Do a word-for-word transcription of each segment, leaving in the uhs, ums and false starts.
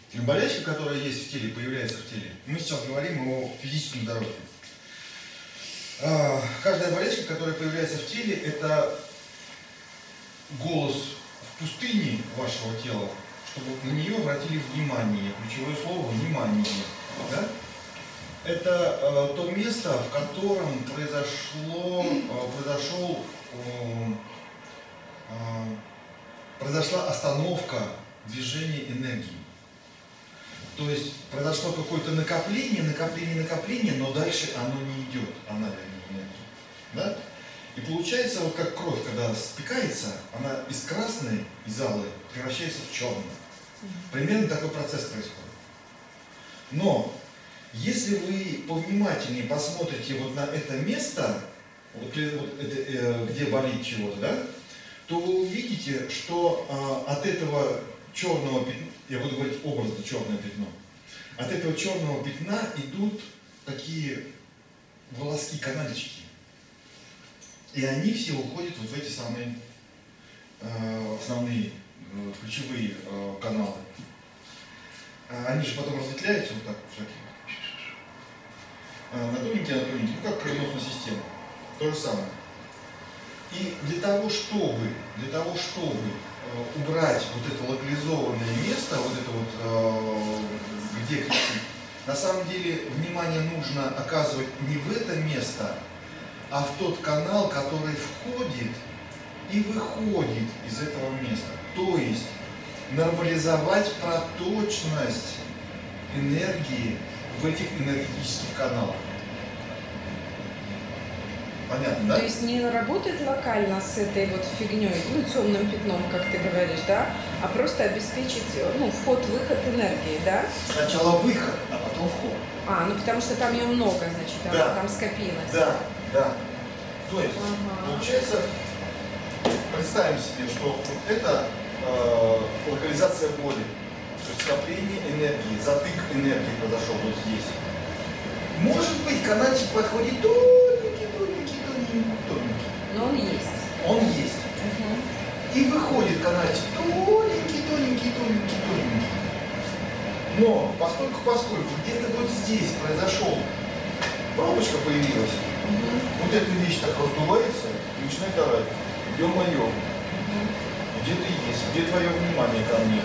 болячка, которая есть в теле, появляется в теле. Мы сейчас говорим о физическом здоровье. Каждая болячка, которая появляется в теле, это голос в пустыне вашего тела, чтобы на нее обратили внимание. Ключевое слово «внимание». Да? Это э, то место, в котором произошло, э, произошел, э, э, произошла остановка движения энергии. То есть произошло какое-то накопление, накопление, накопление, но дальше оно не идет, она вернее энергия. Да? И получается, вот как кровь, когда спекается, она из красной, из алой превращается в черную. Примерно такой процесс происходит. Но если вы повнимательнее посмотрите вот на это место, вот, вот это, где болит чего-то, да, то вы увидите, что а, от этого черного пятна, я буду говорить образно черное пятно, от этого черного пятна идут такие волоски, канальчики. И они все уходят вот в эти самые э, основные, э, ключевые э, каналы. Они же потом разветвляются вот так вот, на тоненькие, на тоненькие, ну как кровеносная система. То же самое. И для того, чтобы, для того, чтобы э, убрать вот это локализованное место, вот это вот, э, где кричит, на самом деле внимание нужно оказывать не в это место, а в тот канал, который входит и выходит из этого места. То есть нормализовать проточность энергии в этих энергетических каналах. Понятно, да? То есть не работает локально с этой вот фигней, ну, темным пятном, как ты говоришь, да, а просто обеспечить, ну, вход-выход энергии, да? Сначала выход, а потом вход. А, ну потому что там ее много, значит, она да. там скопилась. Да, да. То есть, ага. получается, представим себе, что вот это э, локализация боли, то есть скопление энергии, затык энергии произошел вот здесь. Может быть, канальчик подходит тоненький, тоненький, тоненький, тоненький. Но он есть. Он есть. Угу. И выходит канальчик тоненький, тоненький, тоненький, тоненький. Но поскольку, поскольку где-то вот здесь произошел, пробочка появилась, угу. Вот эта вещь так раздувается и начинает орать. Ё-моё, угу. Где ты есть? Где твое внимание ко мне?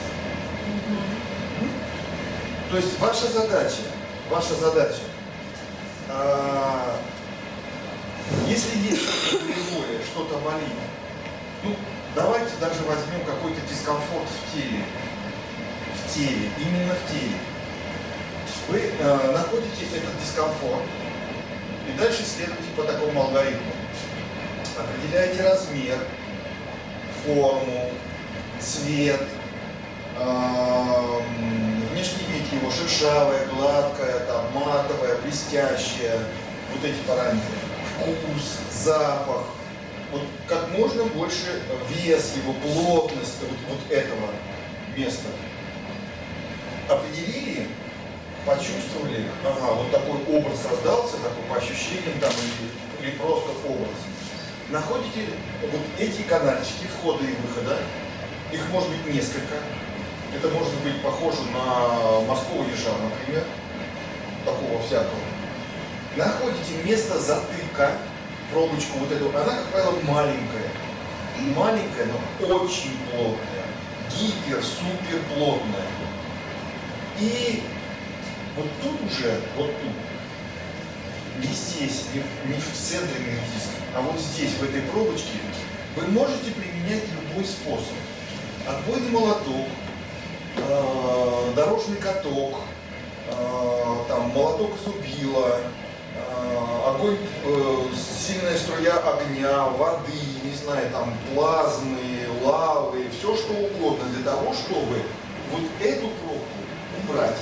Угу. То есть ваша задача, ваша задача, а, если есть что-то болевое, что-то болит, ну, давайте даже возьмем какой-то дискомфорт в теле. В теле, именно в теле. Вы э, находите этот дискомфорт и дальше следуете по такому алгоритму. Определяете размер, форму, цвет, э, внешний вид его, шершавая, гладкая, там, матовая, блестящая, вот эти параметры. Вкус, запах, вот как можно больше вес его, плотность вот, вот этого места. Определили, почувствовали, ага, вот такой образ создался, такой по ощущениям там, или, или просто образ. Находите вот эти канальчики входа и выхода, их может быть несколько. Это может быть похоже на морского ежа, например, такого всякого. Находите место затыка, пробочку вот эту, она, как правило, маленькая. Маленькая, но очень плотная, гипер-супер плотная. И вот тут уже, вот тут, не здесь, не в, не в центре энергетическом, а вот здесь, в этой пробочке, вы можете применять любой способ. Отбойный молоток, э, дорожный каток, э, там, молоток зубила, э, огонь, э, сильная струя огня, воды, не знаю, там, плазмы, лавы, все что угодно для того, чтобы вот эту пробку убрать.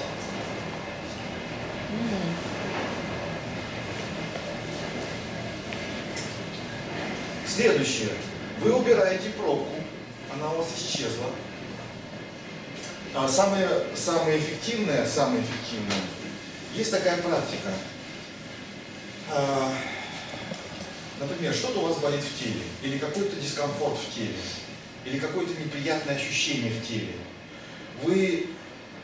Следующее. Вы убираете пробку, она у вас исчезла. А самое, самое эффективное, самое эффективное, есть такая практика. А, например, что-то у вас болит в теле, или какой-то дискомфорт в теле, или какое-то неприятное ощущение в теле. Вы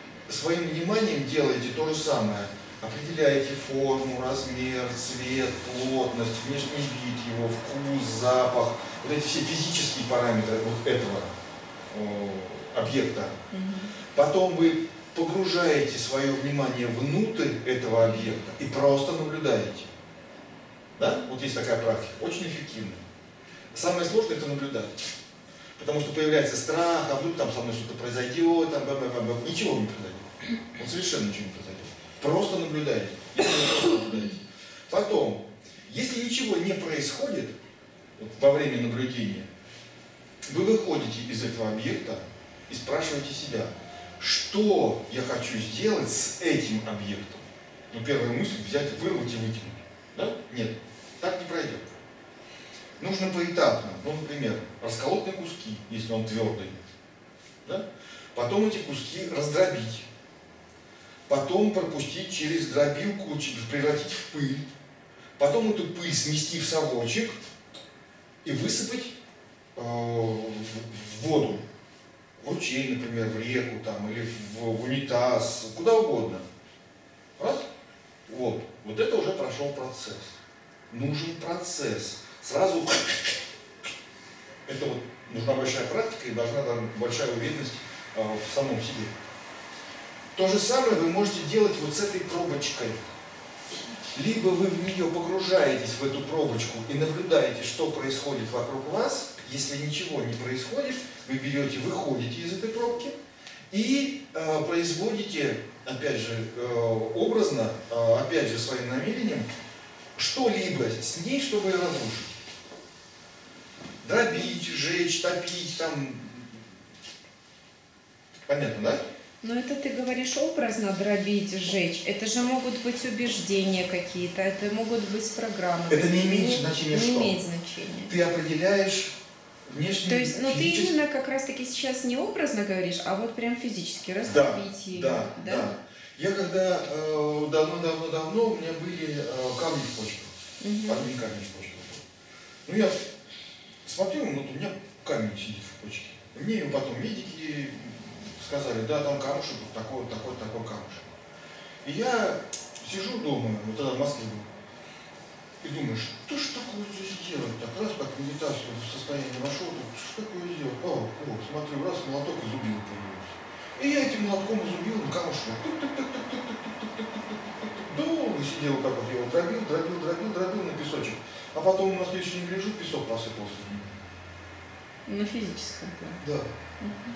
своим вниманием делаете то же самое. Определяете форму, размер, цвет, плотность, внешний вид его, вкус, запах. Вот эти все физические параметры вот этого о, объекта. Потом вы погружаете свое внимание внутрь этого объекта и просто наблюдаете. Да? Вот есть такая практика, очень эффективная. Самое сложное это наблюдать. Потому что появляется страх, а вдруг там со мной что-то произойдет, там, бам, бам, бам. Ничего не произойдет. Вот совершенно ничего не произойдет. Просто наблюдайте. Просто наблюдайте. Потом, если ничего не происходит вот, во время наблюдения, вы выходите из этого объекта и спрашиваете себя, что я хочу сделать с этим объектом. Ну, первая мысль взять, вырвать и выкинуть. Да? Нет, так не пройдет. Нужно поэтапно. Ну, например, расколоть на куски, если он твердый. Да? Потом эти куски раздробить. Потом пропустить через дробилку, превратить в пыль. Потом эту пыль смести в совочек и высыпать э, в, в воду. В ручей, например, в реку там, или в, в унитаз, куда угодно. Раз. Вот. Вот это уже прошел процесс. Нужен процесс. Сразу это вот нужна большая практика и должна быть большая уверенность э, в самом себе. То же самое вы можете делать вот с этой пробочкой. Либо вы в нее погружаетесь, в эту пробочку, и наблюдаете, что происходит вокруг вас. Если ничего не происходит, вы берете, выходите из этой пробки и э, производите, опять же, э, образно, э, опять же, своим намерением, что-либо с ней, чтобы ее разрушить. Дробить, жечь, топить, там. Понятно, да? Но это ты говоришь образно дробить, сжечь. Это же могут быть убеждения какие-то, это могут быть программы. Это не имеет значения, не что? Не имеет значения. Ты определяешь внешний. То есть, ну физический... ты именно как раз таки сейчас не образно говоришь, а вот прям физически раздробить да, ее. Да, да, да. Я когда э, давно-давно-давно у меня были э, камни в почках. Угу. Одни камни в почках. Ну я смотрю, ну у меня камень сидит в почке. Мне его потом медики сказали, да, там камушек, вот такой, такой, такой камушек. И я сижу дома, вот тогда в Москве был, и думаю, что ж такое здесь делать? Так раз, как в медитацию в состояние вошел, что такое сделать? О, о, смотрю, раз, молоток и зубило появилось. И я этим молотком изубил на камушек. Долго сидел, так вот, я его дробил, дробил, дробил, дробил на песочек. А потом на следующий день лежу, песок посыпался. На физическом плане. Да. Угу.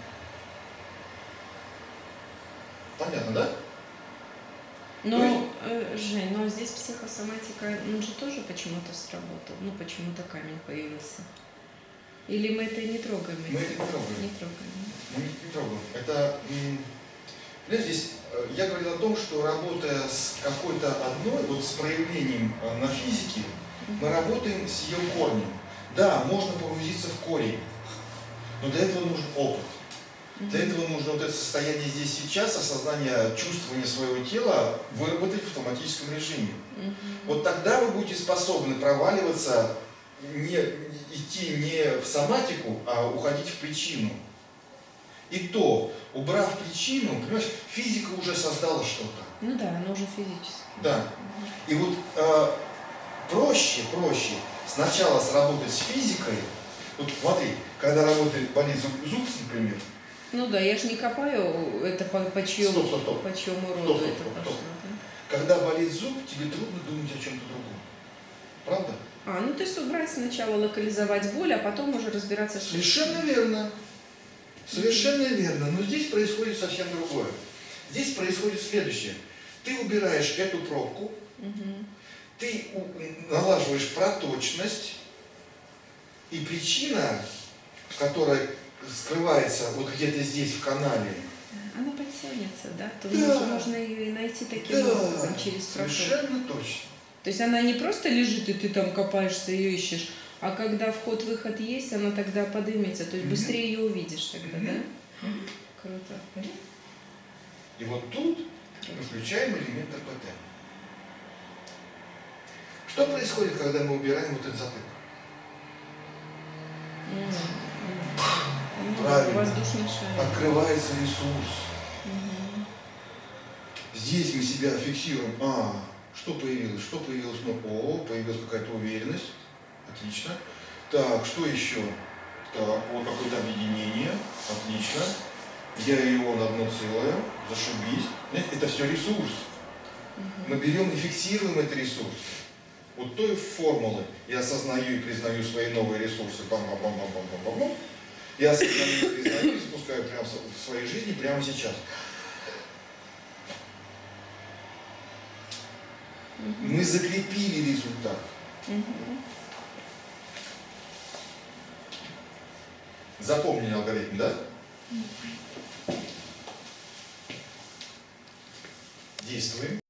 Понятно, да? Но, есть... э, Жень, но здесь психосоматика, он же тоже почему-то сработал. Ну, почему-то камень появился. Или мы это не трогаем? Мы это не трогаем. Не трогаем. Мы не, не трогаем. Это, понимаешь, здесь я говорил о том, что работая с какой-то одной, вот с проявлением на физике, mm-hmm. мы работаем с ее корнем. Да, можно погрузиться в корень, но для этого нужен опыт. Для этого нужно вот это состояние здесь сейчас, осознание, чувствование своего тела выработать в автоматическом режиме. Mm-hmm. Вот тогда вы будете способны проваливаться, не, идти не в соматику, а уходить в причину. И то, убрав причину, понимаешь, физика уже создала что-то. Ну да, оно уже физически. Да. И вот э, проще, проще сначала сработать с физикой. Вот смотри, когда работает, болит зуб, зуб, например. Ну да, я же не копаю это по, по чьему, стоп, стоп, стоп. по чьему роду стоп, стоп, это стоп, пошло. стоп. Да? Когда болит зуб, тебе трудно думать о чем-то другом. Правда? А, ну то есть убрать сначала, локализовать боль, а потом уже разбираться, что... Совершенно верно. Совершенно верно. Но здесь происходит совсем другое. Здесь происходит следующее. Ты убираешь эту пробку, угу. ты налаживаешь проточность, и причина, которая скрывается вот где-то здесь в канале, она подтянется, да? То да. можно, можно ее найти таким да. образом через проток. Совершенно точно. То есть она не просто лежит, и ты там копаешься, ее ищешь, а когда вход-выход есть, она тогда поднимется, то есть mm-hmm. быстрее ее увидишь тогда, mm-hmm. да? Mm-hmm. Круто. Mm-hmm. И вот тут мы включаем элемент эр пэ тэ. Что происходит, когда мы убираем вот этот затык? Mm-hmm. Правильно. Воздушный шар. Открывается ресурс. Mm-hmm. Здесь мы себя фиксируем. А, что появилось? Что появилось? Ну, о, появилась какая-то уверенность. Отлично. Так, что еще? Так, вот какое-то объединение. Отлично. Я и он одно целое. Зашибись. Знаете, это все ресурс. Мы берем и фиксируем этот ресурс. Вот той формулы я осознаю и признаю свои новые ресурсы. Бам-бам-бам-бам-бам-бам-бам. Я осознаю и признаю и спускаю прямо в своей жизни прямо сейчас. Мы закрепили результат. Запомнили алгоритм, да? Действуем.